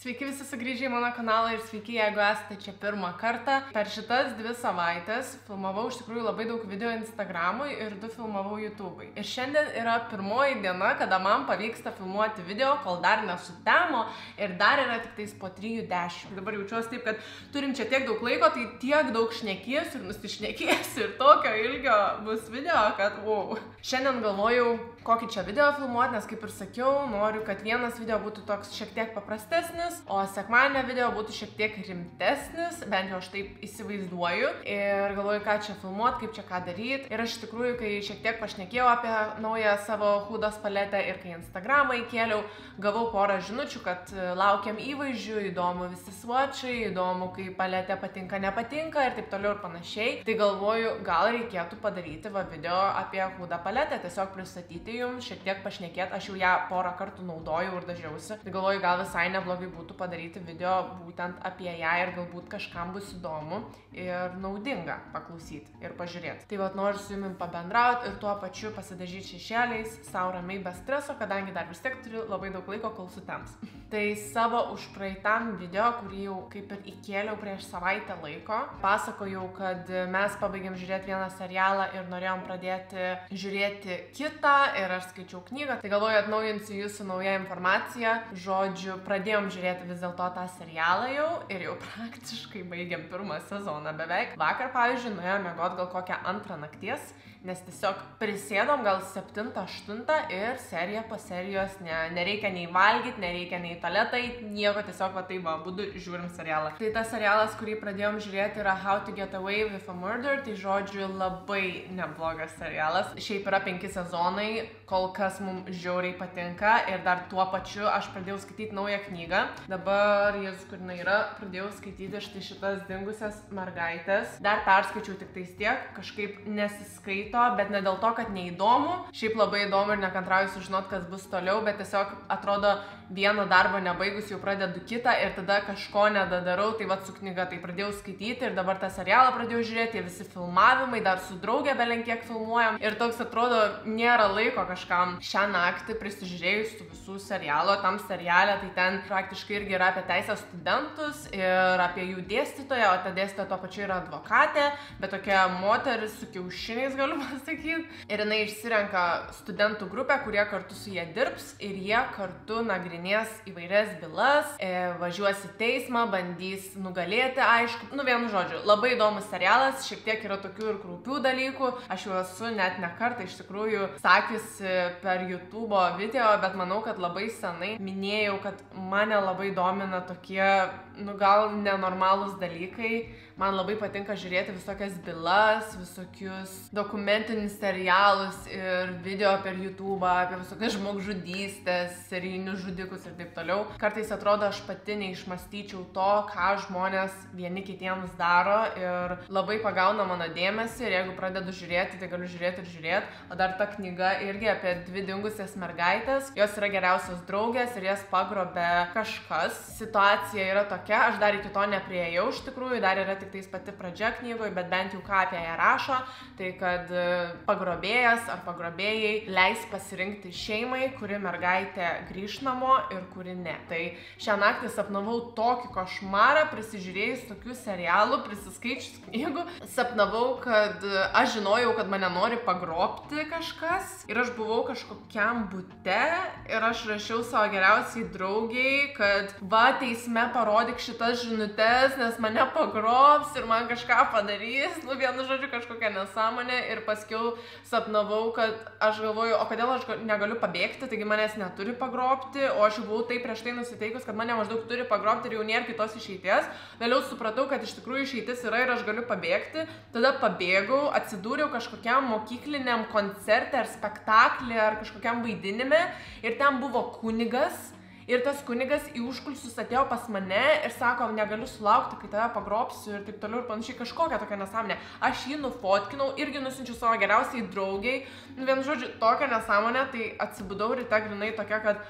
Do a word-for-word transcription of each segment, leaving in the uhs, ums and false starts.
Sveiki visi sugrįžę į mano kanalą ir sveiki, jeigu esate čia pirmą kartą. Per šitas dvi savaitės filmavau iš tikrųjų labai daug video Instagramui ir du filmavau YouTube'ui. Ir šiandien yra pirmoji diena, kada man pavyksta filmuoti video, kol dar nesutemo ir dar yra tik tais po trijų dešimt. Dabar jaučiuosi taip, kad turim čia tiek daug laiko, tai tiek daug šnekėsiu ir nusišnekėsiu ir tokio ilgio bus video, kad wow. Šiandien galvojau, kokį čia video filmuoti, nes kaip ir sakiau, noriu, kad vienas video būtų toks šiek tiek paprastesnis, o sekmadienio video būtų šiek tiek rimtesnis, bent jau aš taip įsivaizduoju. Ir galvoju, ką čia filmuoti, kaip čia ką daryti. Ir aš iš tikrųjų, kai šiek tiek pašnekėjau apie naują savo hudos paletę ir kai Instagramą įkėliau, gavau porą žinučių, kad laukiam įvaizdžių, įdomu visi swatchai, įdomu, kai paletė patinka, nepatinka ir taip toliau ir panašiai. Tai galvoju, gal reikėtų padaryti va video apie hudą paletę, tiesiog pristatyti jums, šiek tiek pašnekėti, aš jau ją porą kartų naudojau ir dažiausi. Tai galvoju, gal visai neblogai būtų padaryti video būtent apie ją ir galbūt kažkam bus įdomu ir naudinga paklausyti ir pažiūrėti. Tai vat noriu su jumis pabendrauti ir tuo pačiu pasidažyti šešėliais, savo ramiai be streso, kadangi dar vis tiek turiu labai daug laiko, kol sutems. Tai savo užpraeitam video, kurį jau kaip ir įkėliau prieš savaitę laiko, pasakojau, kad mes pabaigėm žiūrėti vieną serialą ir norėjom pradėti žiūrėti kitą ir aš skaičiau knygą. Tai galvoju, atnaujinsiu jūsų naują informaciją. Žodžiu, pradėjom žiūrėti vis dėlto tą serialą jau ir jau praktiškai baigėm pirmą sezoną beveik. Vakar, pavyzdžiui, nuėjom miegot gal kokią antrą nakties, nes tiesiog prisėdom gal septintą, aštuntą ir serija po serijos, ne, nereikia nei valgyti, nereikia nei tualetą eit, nieko, tiesiog va taip va, būdu žiūrim serialą. Tai tas serialas, kurį pradėjom žiūrėti, yra How to Get Away with a Murder, tai žodžiu labai neblogas serialas. Šiaip yra penki sezonai, kol kas mums žiauriai patinka ir dar tuo pačiu aš pradėjau skaityti naują knygą. Dabar, jėzus, kur jinai yra, pradėjau skaityti štai šitas dingusias mergaitės. Dar perskaičiau tik tais tiek, kažkaip nesiskaito, bet ne dėl to, kad neįdomu. Šiaip labai įdomu ir nekantrauju sužinoti, kas bus toliau, bet tiesiog atrodo vieno darbo nebaigus jau pradedu kitą ir tada kažko nedadarau, tai vat su knyga tai pradėjau skaityti ir dabar tą serialą pradėjau žiūrėti, visi filmavimai, dar su draugė belenkiek filmuojam ir toks atrodo nėra laiko kažkam. Šią naktį prisižiūrėjus tų visų serialo, tam serialė, tai ten praktiškai irgi yra apie teisės studentus ir apie jų dėstytoją, o ta dėstytoja tuo pačiu yra advokatė, bet tokia moteris su kiaušiniais, galiu pasakyti. Ir jinai išsirenka studentų grupę, kurie kartu su jie dirbs ir jie kartu nagrinės įvairias bylas, e, važiuos į teismą, bandys nugalėti, aišku, nu vienu žodžiu, labai įdomus serialas, šiek tiek yra tokių ir kraupių dalykų, aš jau esu net ne kartą iš tikrųjų sakiusi per YouTube video, bet manau, kad labai senai minėjau, kad mane labai domina tokie, nu gal nenormalūs dalykai. Man labai patinka žiūrėti visokias bylas, visokius dokumentinius serialus ir video per YouTube, apie visokias žmogžudystės, serijinius žudikus ir taip toliau. Kartais atrodo, aš pati neišmąstyčiau to, ką žmonės vieni kitiems daro ir labai pagauna mano dėmesį ir jeigu pradedu žiūrėti, tai galiu žiūrėti ir žiūrėti. O dar ta knyga irgi apie dvi dingusias mergaitės. Jos yra geriausios draugės ir jas pagrobė kažkas. Situacija yra tokia, aš dar iki to nepriejau iš tikrųjų, dar yra tik tais pati pradžia knygoje, bet bent jau ką apie ją rašo, tai kad pagrobėjas ar pagrobėjai leis pasirinkti šeimai, kuri mergaitė grįš namo ir kuri ne. Tai šią naktį sapnavau tokį košmarą, prisižiūrėjus tokių serialų, prisiskaičius knygų. Sapnavau, kad aš žinojau, kad mane nori pagrobti kažkas ir aš buvau kažkokiam bute ir aš rašiau savo geriausiai draugiai, kad va, teisme parodyk šitas žinutes, nes mane pagrobs ir man kažką padarys, nu vienu žodžiu kažkokią nesąmonę ir paskiau sapnavau, kad aš galvoju, o kodėl aš negaliu pabėgti, taigi manęs neturi pagrobti, o aš jau buvau taip prieš tai nusiteikus, kad mane maždaug turi pagrobti ir jau nėra kitos išeities. Vėliau supratau, kad iš tikrųjų išeitis yra ir aš galiu pabėgti, tada pabėgau, atsidūriau kažkokiam mokykliniam koncerte ar spektaklį ar kažkokiam vaidinime ir ten buvo kunigas. Ir tas kunigas į užkulisius atėjo pas mane ir sako, negaliu sulaukti, kai tave pagrobsiu ir taip toliau ir panašiai, kažkokią tokią nesąmonę. Aš jį nufotkinau, irgi nusinčiau savo geriausiai draugiai. Vienu žodžiu, tokią nesąmonę, tai atsibudau ryte grinai tokia, kad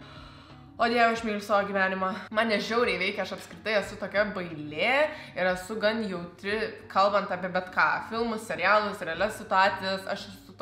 o Dieve, aš myliu savo gyvenimą. Mane žiauriai veikia, aš apskritai esu tokia bailė ir esu gan jautri, kalbant apie bet ką. Filmus, serialus, realias situacijas, aš esu toks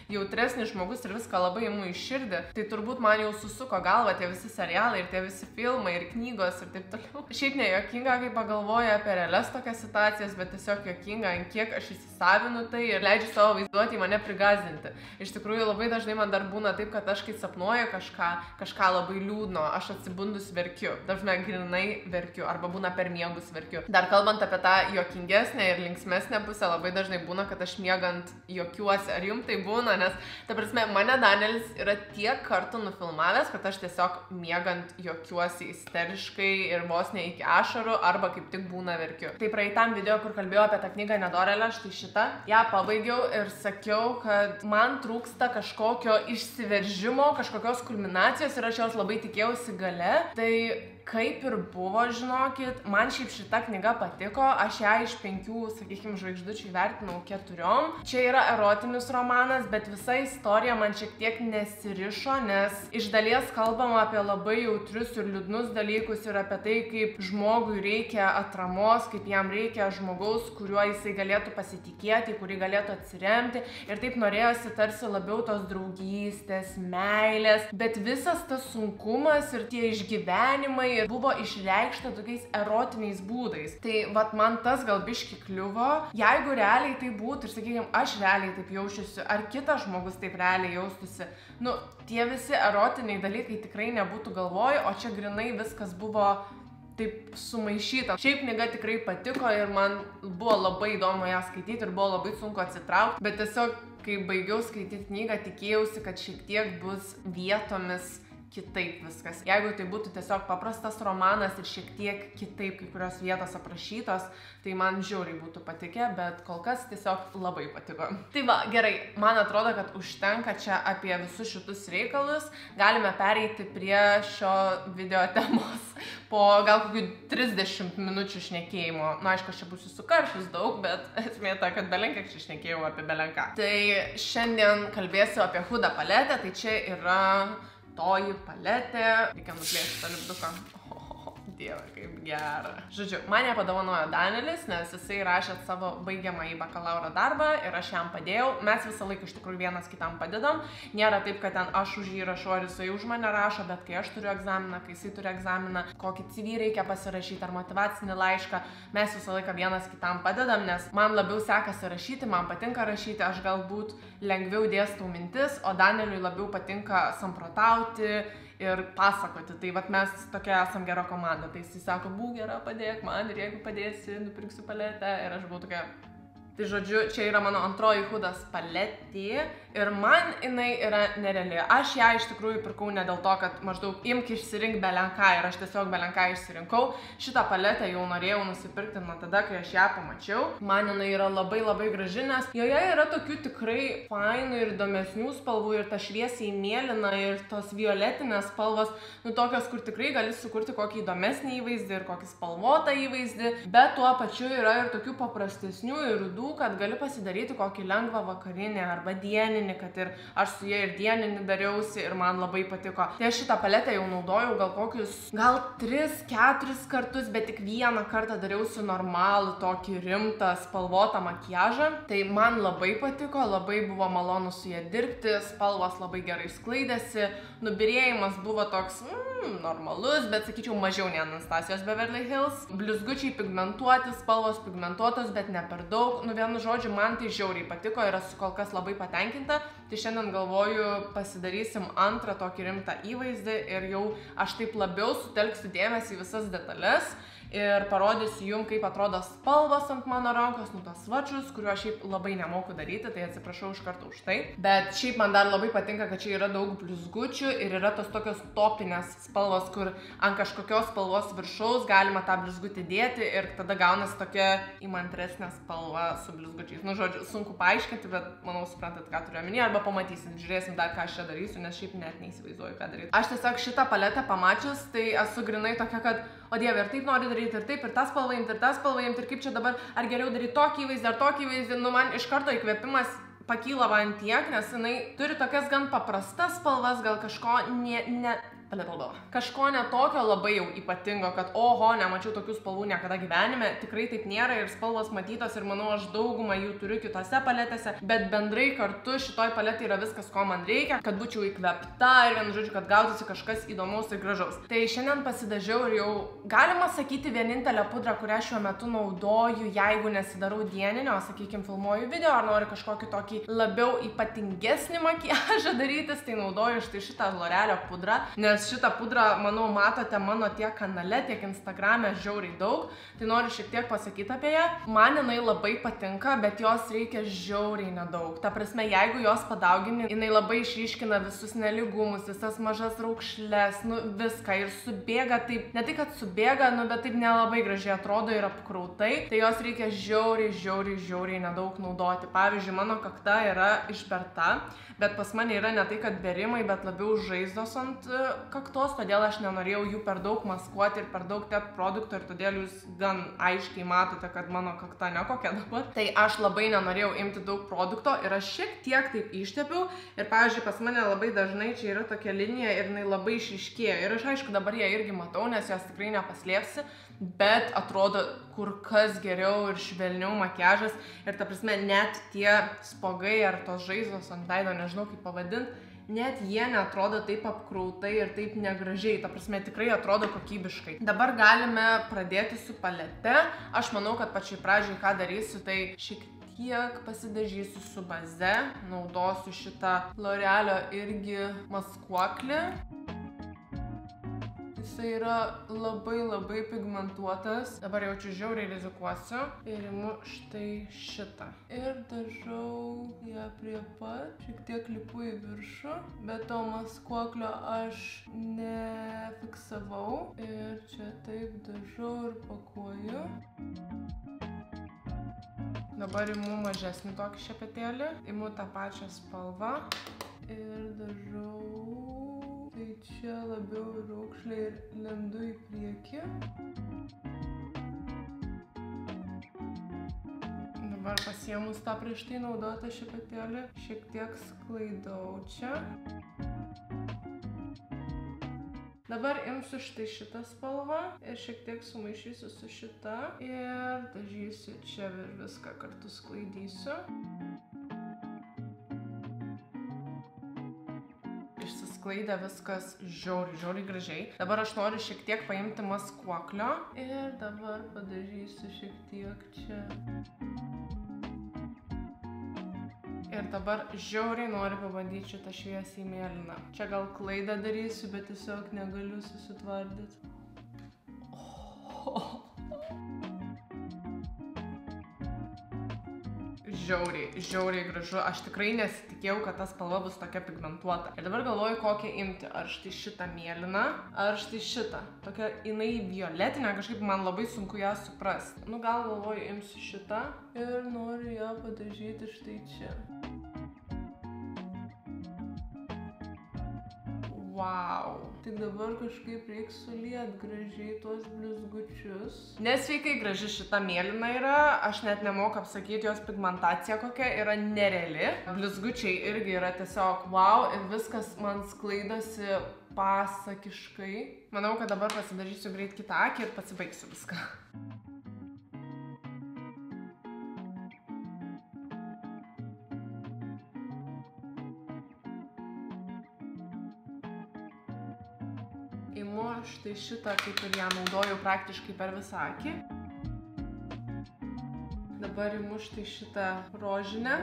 jautresnis žmogus ir viską labai imu į širdį, tai turbūt man jau susuko galvą tie visi serialai ir tie visi filmai ir knygos ir taip toliau. Šiaip ne juokinga, kai pagalvoju apie realias tokias situacijas, bet tiesiog juokinga, ant kiek aš įsisavinu tai ir leidžiu savo vaizduotį mane prigazdinti. Iš tikrųjų, labai dažnai man dar būna taip, kad aš kai sapnuoju kažką, kažką labai liūdno, aš atsibundus verkiu. Dažnai grinai verkiu arba būna per miegus verkiu. Dar kalbant apie tą juokingesnę ir linksmesnę pusę, labai dažnai būna, kad aš miegant juokiuosi. Ar jums tai būna? Nes, ta prasme, mane Danielis yra tiek kartų nufilmavęs, kad aš tiesiog miegant juokiuosi isteriškai ir vos ne iki ašarų arba kaip tik būna verkiu. Tai praeitam video, kur kalbėjau apie tą knygą Nedorėlė, štai šitą, ją pabaigiau ir sakiau, kad man trūksta kažkokio išsiveržimo, kažkokios kulminacijos ir aš jos labai tikėjausi gale. Tai kaip ir buvo, žinokit, man šiaip šita knyga patiko, aš ją iš penkių, sakykime, žvaigždučių įvertinau keturiom. Čia yra erotinis romanas, bet visa istorija man šiek tiek nesirišo, nes iš dalies kalbama apie labai jautrius ir liūdnus dalykus ir apie tai, kaip žmogui reikia atramos, kaip jam reikia žmogaus, kuriuo jisai galėtų pasitikėti, kurį galėtų atsiremti. Ir taip norėjosi tarsi labiau tos draugystės, meilės, bet visas tas sunkumas ir tie išgyvenimai ir buvo išreikšta tokiais erotiniais būdais. Tai vat man tas gal biški kliuvo. Jeigu realiai tai būtų ir, sakykime, aš realiai taip jaučiuosi, ar kitas žmogus taip realiai jaustusi, nu, tie visi erotiniai dalykai tikrai nebūtų galvoju, o čia grinai viskas buvo taip sumaišyta. Šiaip knyga tikrai patiko ir man buvo labai įdomu ją skaityti ir buvo labai sunku atsitraukti, bet tiesiog, kai baigiau skaityti knygą, tikėjausi, kad šiek tiek bus vietomis kitaip viskas. Jeigu tai būtų tiesiog paprastas romanas ir šiek tiek kitaip kai kurios vietos aprašytos, tai man žiauriai būtų patikę, bet kol kas tiesiog labai patiko. Tai va, gerai, man atrodo, kad užtenka čia apie visus šitus reikalus. Galime pereiti prie šio video temos po gal kokių trisdešimt minučių šnekėjimo. Nu, aišku, aš čia būsiu sukaršus daug, bet esmė ta, kad belenkiek čia šnekėjau apie belenką. Tai šiandien kalbėsiu apie Huda paletę, tai čia yra toji paletė. Reikia nuplėšti tą lipduką. Dieve, kaip gera. Žodžiu, man ją padovanojo Danielis, nes jisai rašė savo baigiamąjį bakalauro darbą ir aš jam padėjau. Mes visą laiką iš tikrųjų vienas kitam padedam. Nėra taip, kad ten aš už jį rašau ar jisai už mane rašo, bet kai aš turiu egzaminą, kai jisai turi egzaminą, kokį C V reikia pasirašyti ar motyvacinį laišką, mes visą laiką vienas kitam padedam, nes man labiau sekasi rašyti, man patinka rašyti, aš galbūt lengviau dėstau mintis, o Danieliui labiau patinka samprotauti ir pasakoti. Tai vat mes tokia esam gera komanda. Tai jisai sako, būk gera, padėk man ir jeigu padėsi, nupirksiu paletę. Ir aš buvau tokia... Tai žodžiu, čia yra mano antroji Hudas paletė ir man jinai yra nereali. Aš ją iš tikrųjų pirkau ne dėl to, kad maždaug imk išsirink belenką ir aš tiesiog belenką išsirinkau. Šitą paletę jau norėjau nusipirkti nuo tada, kai aš ją pamačiau. Man jinai yra labai labai graži, nes joje yra tokių tikrai fainų ir įdomesnių spalvų ir ta šviesiai mėlyna ir tos violetinės spalvos, nu tokios, kur tikrai gali sukurti kokį įdomesnį įvaizdį ir kokį spalvotą įvaizdį, bet tuo pačiu yra ir tokių paprastesnių ir rudų, kad gali pasidaryti kokį lengvą vakarinį arba dieninį, kad ir aš su jie ir dieninį dariausi ir man labai patiko. Tai aš šitą paletę jau naudojau gal kokius, gal tris keturis kartus, bet tik vieną kartą dariausi normalų tokį rimtą spalvotą makiažą. Tai man labai patiko, labai buvo malonu su jie dirbti, spalvos labai gerai sklaidėsi, nubirėjimas buvo toks mm, normalus, bet sakyčiau mažiau nei Anastasijos Beverly Hills. Blizgučiai pigmentuoti, spalvos pigmentuotos, bet ne per daug. Nu, vienu žodžiu, man tai žiauriai patiko ir esu kol kas labai patenkinta. Tai šiandien galvoju, pasidarysim antrą tokį rimtą įvaizdį ir jau aš taip labiau sutelksiu dėmesį į visas detalės ir parodysiu jums, kaip atrodo spalvos ant mano rankos, nu tos svačius, kuriuo šiaip labai nemoku daryti, tai atsiprašau iš karto už tai. Bet šiaip man dar labai patinka, kad čia yra daug blizgučių ir yra tos tokios topinės spalvos, kur ant kažkokios spalvos viršaus galima tą blizgutį dėti ir tada gaunasi tokia įmantresnė spalva su blizgučiais. Nu, žodžiu, sunku paaiškinti, bet manau suprantat, ką turiu omeny, arba pamatysim, žiūrėsim dar, ką aš čia darysiu, nes šiaip net neįsivaizduoju, ką daryti. Aš tiesiog šitą paletę pamačius, tai esu grinai tokia, kad o dieve, ir taip noriu daryti, ir taip, ir tą spalvą imti, ir tą spalvą imti, ir kaip čia dabar, ar geriau daryti tokį įvaizdį, ar tokį įvaizdį, nu man iš karto įkvėpimas pakyla man tiek, nes jinai turi tokias gan paprastas spalvas, gal kažko ne, ne, kažko netokio labai jau ypatingo, kad oho, nemačiau tokių spalvų niekada gyvenime, tikrai taip nėra ir spalvos matytos ir manau aš daugumą jų turiu kitose paletėse, bet bendrai kartu šitoj paletė yra viskas, ko man reikia, kad būčiau įkvėpta ir vienu žodžiu, kad gautųsi kažkas įdomaus ir gražaus. Tai šiandien pasidažiau ir jau galima sakyti vienintelę pudrą, kurią šiuo metu naudoju, jeigu nesidarau dieninio, sakykime, filmuoju video ar noriu kažkokį tokį labiau ypatingesnį makiažą darytis, tai naudoju štai šitą L'Orealio pudrą, nes šitą pudrą, manau, matote mano tiek kanale, tiek Instagrame žiauriai daug, tai noriu šiek tiek pasakyti apie ją. Man jinai labai patinka, bet jos reikia žiauriai nedaug. Ta prasme, jeigu jos padaugini, jinai labai išryškina visus neligumus, visas mažas raukšles, nu viską ir subėga taip, ne tai, kad subėga, nu bet taip nelabai gražiai atrodo ir apkrautai, tai jos reikia žiauriai, žiauriai, žiauriai nedaug naudoti. Pavyzdžiui, mano kakta yra išberta, bet pas mane yra ne tai, kad berimai, bet labiau žaizdos ant kaktos, todėl aš nenorėjau jų per daug maskuoti ir per daug tep produktų ir todėl jūs gan aiškiai matote, kad mano kakta nekokia dabar. Tai aš labai nenorėjau imti daug produkto ir aš šiek tiek taip ištepiau ir, pavyzdžiui, pas mane labai dažnai čia yra tokia linija ir jinai labai išryškėja ir aš aišku dabar ją irgi matau, nes jos tikrai nepaslėpsi, bet atrodo kur kas geriau ir švelniau makiažas ir ta prasme net tie spogai ar tos žaizdos ant veido, nežinau kaip pavadinti, net jie neatrodo taip apkrautai ir taip negražiai, ta prasme tikrai atrodo kokybiškai. Dabar galime pradėti su palete. Aš manau, kad pačiai pradžiai ką darysiu, tai šiek tiek pasidažysiu su baze, naudosiu šitą L'Orealio irgi maskuoklį. Jisai yra labai labai pigmentuotas. Dabar jaučiu žiauriai rizikuosiu ir imu štai šitą. Ir dažau ją prie pat, šiek tiek lipu į viršų, bet to maskuoklio aš nefiksavau. Ir čia taip dažau ir pakuoju. Dabar imu mažesnį tokį šepetėlį, imu tą pačią spalvą ir dažau. Tai čia labiau raukšlė ir lendu į priekį. Dabar pasiėmus tą prieš tai naudotą šepetėlį, šiek tiek sklaidau čia. Dabar imsiu štai šitą spalvą ir šiek tiek sumaišysiu su šita ir dažysiu čia ir viską kartu sklaidysiu. Išsisklaidė viskas žiauriai, žiauriai gražiai. Dabar aš noriu šiek tiek paimti maskuoklio ir dabar padažysiu šiek tiek čia. Ir dabar žiauriai noriu pabandyti šitą šviesiai mėlyną. Čia gal klaidą darysiu, bet tiesiog negaliu susitvardyti. Oh. Žiauriai, žiauriai gražu. Aš tikrai nesitikėjau, kad ta spalva bus tokia pigmentuota. Ir dabar galvoju, kokią imti. Ar štai šitą mėlyną, ar štai šitą. Tokia jinai violetinė, kažkaip man labai sunku ją suprasti. Nu gal galvoju, imsiu šitą ir noriu ją padažyti štai čia. Wow. Tik dabar kažkaip reiks suliet gražiai tuos blizgučius. Nesveikai graži šita mėlyna yra, aš net nemoku apsakyti jos pigmentacija kokia, yra nereali. Blizgučiai irgi yra tiesiog wow ir viskas man sklaidosi pasakiškai. Manau, kad dabar pasidažysiu greit kitą akį ir pasibaigsiu viską. Imu štai šitą, kaip ir ją naudoju praktiškai per visą akį. Dabar imu štai šitą rožinę.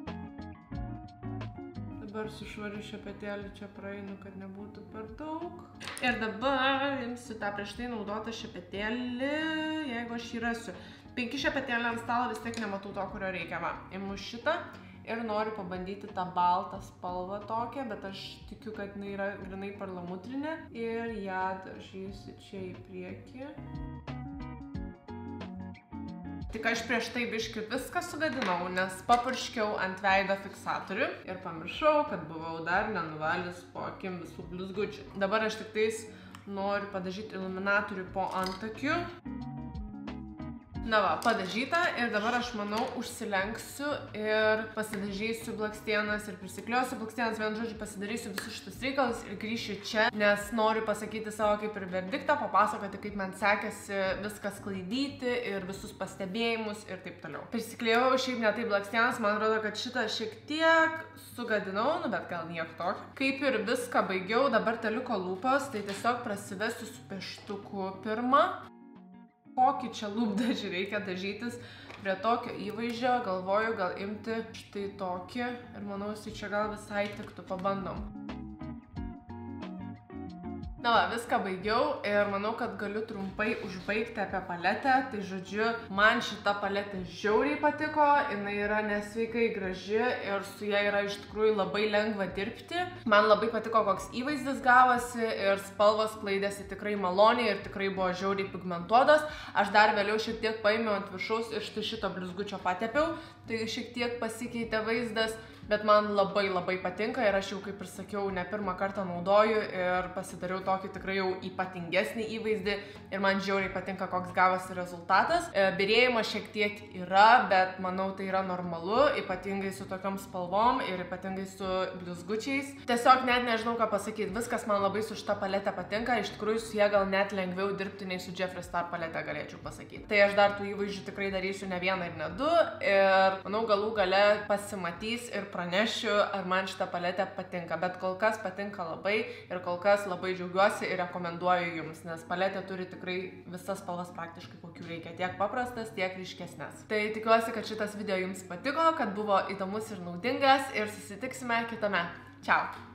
Dabar su švariu šepetėliu čia praeinu, kad nebūtų per daug. Ir dabar imsiu tą prieš tai naudotą šepetėlį, jeigu aš jį rasiu. Penki šepetėlį ant stalo, vis tiek nematau to, kurio reikia. Va, imu šitą. Ir noriu pabandyti tą baltą spalvą tokią, bet aš tikiu, kad jinai yra grinai perlamutrinė. Ir ją dažysiu čia į priekį. Tik aš prieš tai biškį viską sugadinau, nes papurškiau ant veido fiksatorių. Ir pamiršau, kad buvau dar nenuvalis po akim visų blizgučių. Dabar aš tik tais noriu padažyti iluminatorių po antakiu. Na va, padažyta ir dabar aš manau užsilenksiu ir pasidažysiu blakstienas ir prisikliuosiu blakstienas, vien žodžiu pasidarysiu visus šitus reikalus ir grįšiu čia, nes noriu pasakyti savo kaip ir verdiktą, papasakoti, kaip man sekėsi viskas sklaidyti ir visus pastebėjimus ir taip toliau. Prisikliejau šiaip ne taip blakstienas, man atrodo, kad šitą šiek tiek sugadinau, nu bet gal nieko tokio. Kaip ir viską baigiau, dabar teliko lūpos, tai tiesiog prasivesiu su pieštuku pirmą. Kokį čia lūpdažį reikia dažytis prie tokio įvaizdžio, galvoju gal imti štai tokį ir manau, jis čia gal visai tiktų, pabandom. Na va, viską baigiau ir manau, kad galiu trumpai užbaigti apie paletę. Tai žodžiu, man šita paletė žiauriai patiko, jinai yra nesveikai graži ir su ja yra iš tikrųjų labai lengva dirbti. Man labai patiko, koks įvaizdis gavosi ir spalvos sklaidėsi tikrai maloniai ir tikrai buvo žiauriai pigmentuotos. Aš dar vėliau šiek tiek paėmiau ant viršaus ir štai šito blizgučio patepiau, tai šiek tiek pasikeitė vaizdas. Bet man labai labai patinka ir aš jau, kaip ir sakiau, ne pirmą kartą naudoju ir pasidariau tokį tikrai jau ypatingesnį įvaizdį ir man žiauriai patinka, koks gavosi rezultatas. Byrėjimo šiek tiek yra, bet manau, tai yra normalu, ypatingai su tokiom spalvom ir ypatingai su blizgučiais. Tiesiog net nežinau, ką pasakyti, viskas man labai su šita paletė patinka, iš tikrųjų su jie gal net lengviau dirbti nei su Jeffree Star paletė, galėčiau pasakyti. Tai aš dar tų įvaizdžių tikrai darysiu ne vieną ir ne du ir manau, galų gale pasimatys ir pranešiu, ar man šitą paletę patinka, bet kol kas patinka labai ir kol kas labai džiaugiuosi ir rekomenduoju jums, nes paletė turi tikrai visas spalvas praktiškai kokių reikia, tiek paprastas, tiek ryškesnes. Tai tikiuosi, kad šitas video jums patiko, kad buvo įdomus ir naudingas ir susitiksime kitame. Čiau!